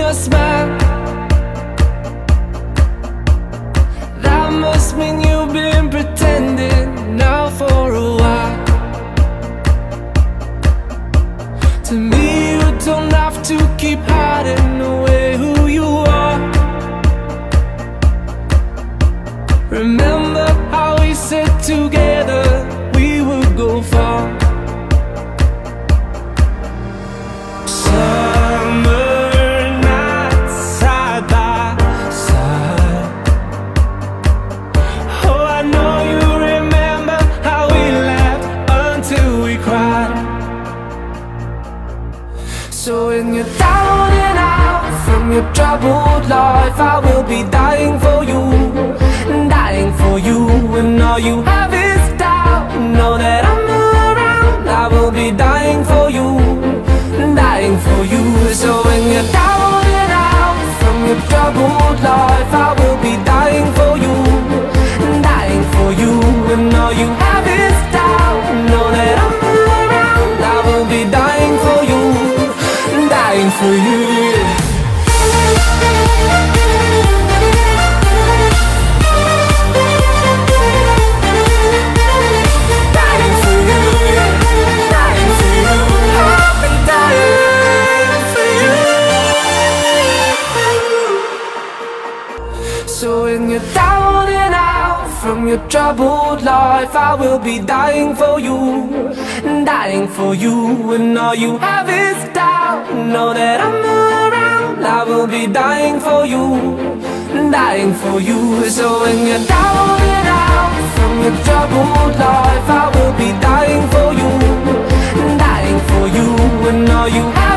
your smile. That must mean you've been pretending now for a while. To me, you don't have to keep hiding away who you are. Remember how we said together we would go far. So when you're down and out from your troubled life, I will be dying for you, dying for you. When all you have is doubt, know that I'm around. I will be dying for you, dying for you. So when you're down and out from your troubled life, I will be dying for you, dying for you. When all you have is doubt, know that I'm around. I will be dying for you, dying for you. Dying for you, dying for you. I've been dying for you. So when you're down and out from your troubled life, I will be dying for you, dying for you. When all you have is doubt, know that I'm around. I will be dying for you, dying for you. So when you're down and out from your troubled life, I will be dying for you, dying for you. When all you have